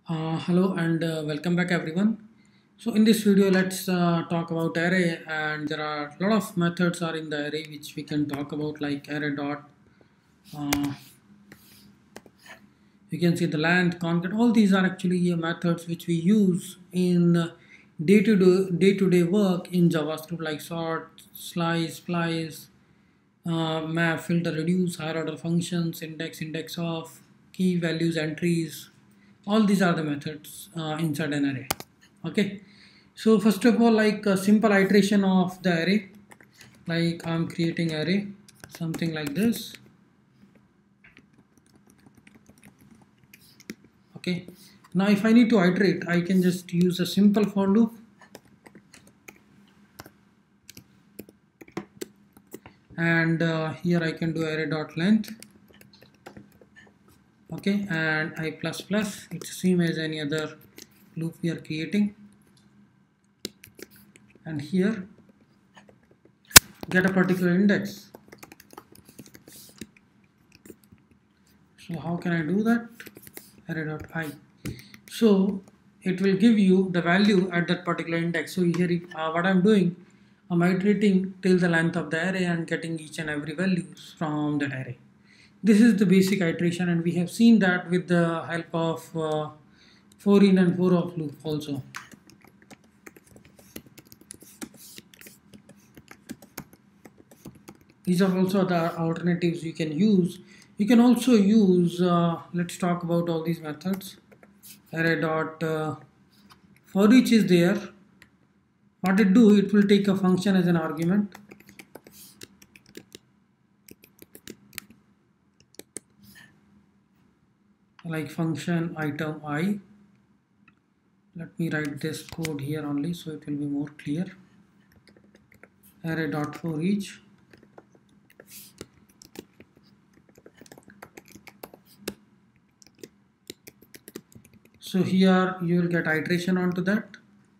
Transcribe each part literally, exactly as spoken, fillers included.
Uh, hello and uh, welcome back everyone. So in this video let's uh, talk about array, and there are a lot of methods are in the array which we can talk about, like array dot uh, you can see the length, concat. All these are actually uh, methods which we use in uh, day-to-day day-to-day work in JavaScript, like sort, slice, splice, uh, map, filter, reduce, higher order functions, index, index of, key values, entries. All these are the methods uh, inside an array. Okay, so first of all, like a simple iteration of the array, like I'm creating array something like this. Okay, now if I need to iterate, I can just use a simple for loop, and uh, here I can do array dot length. Okay, and I plus plus, it's same as any other loop we are creating, and here get a particular index. So how can I do that? Array dot I. So it will give you the value at that particular index. So here uh, what I'm doing, I'm iterating till the length of the array and getting each and every values from that array. This is the basic iteration, and we have seen that with the help of uh, for in and for of loop also. These are also the alternatives you can use. You can also use, uh, let's talk about all these methods. Array dot uh, for each is there. What it do, it will take a function as an argument. Like function item I. Let me write this code here only so it will be more clear. Array dot for each. So here you will get iteration onto that.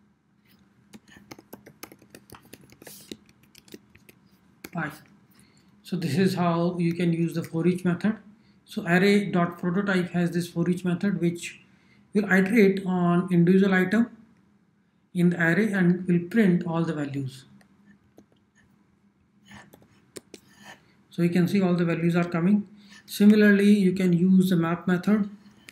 I. So this is how you can use the for each method. So array dot prototype has this for each method which will iterate on individual item in the array and will print all the values. So you can see all the values are coming. Similarly, you can use the map method,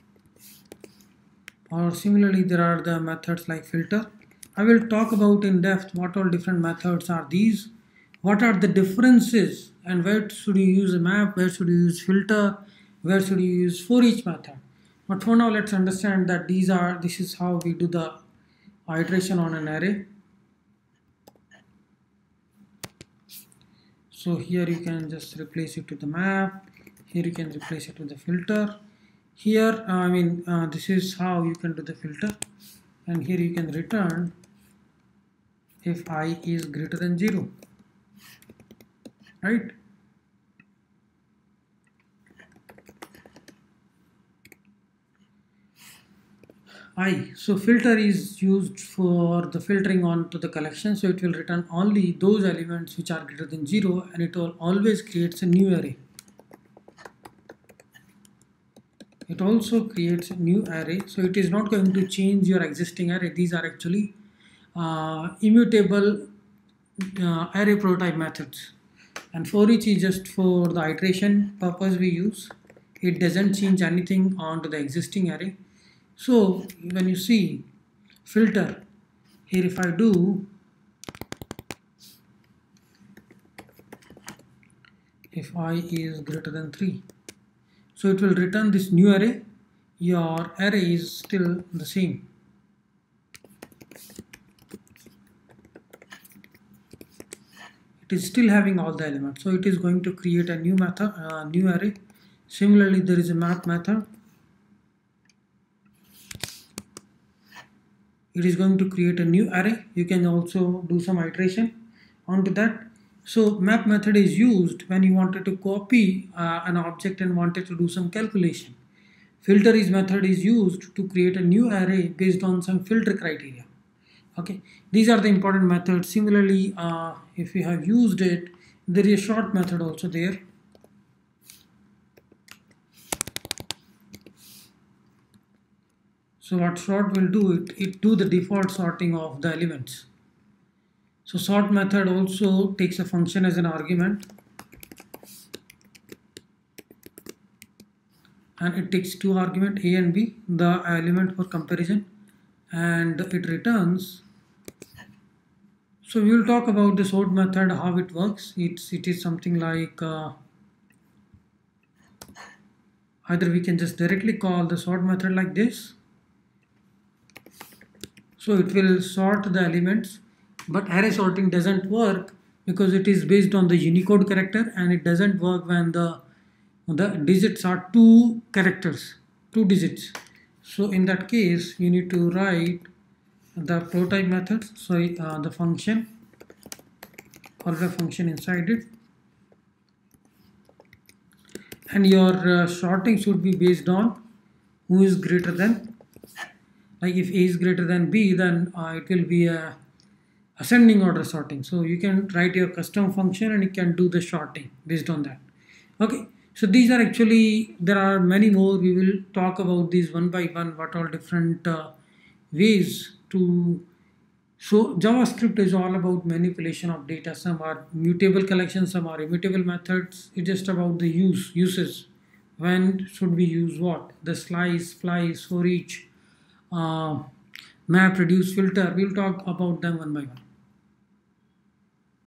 or similarly there are the methods like filter. I will talk about in depth what all different methods are these, what are the differences, and where should you use a map, where should you use filter, where should you use for each method. But for now let's understand that these are this is how we do the iteration on an array. So here you can just replace it to the map, here you can replace it with the filter. Here uh, I mean uh, this is how you can do the filter, and here you can return if I is greater than zero, right? I. So filter is used for the filtering onto the collection, so it will return only those elements which are greater than zero, and it will always creates a new array. It also creates a new array, so it is not going to change your existing array. These are actually uh, immutable uh, array prototype methods, and for each is just for the iteration purpose we use. It doesn't change anything onto the existing array. So when you see filter here, if I do if I is greater than three, so it will return this new array. Your array is still the same. It is still having all the elements, so it is going to create a new method, uh, new array. Similarly, there is a map method. It is going to create a new array. You can also do some iteration onto that. So map method is used when you wanted to copy uh, an object and wanted to do some calculation. Filter is method is used to create a new array based on some filter criteria. Okay, these are the important methods. Similarly, uh, if you have used it, there is a short method also there. So what sort will do, it, it do the default sorting of the elements. So sort method also takes a function as an argument, and it takes two arguments, a and b, the element for comparison, and it returns. So we will talk about the sort method, how it works. It's it is something like uh, either we can just directly call the sort method like this. So it will sort the elements, but array sorting doesn't work because it is based on the Unicode character, and it doesn't work when the the digits are two characters, two digits. So in that case, you need to write the prototype method, sorry, uh, the function or the function inside it, and your uh, sorting should be based on who is greater than. Like if A is greater than B, then uh, it will be a ascending order sorting. So you can write your custom function and you can do the sorting based on that. Okay, so these are actually, there are many more. We will talk about these one by one, what all different uh, ways to. So JavaScript is all about manipulation of data. Some are mutable collections, some are immutable methods. It's just about the use uses. When should we use what? The slice, splice, for each, uh, map, reduce, filter. We'll talk about them one by one.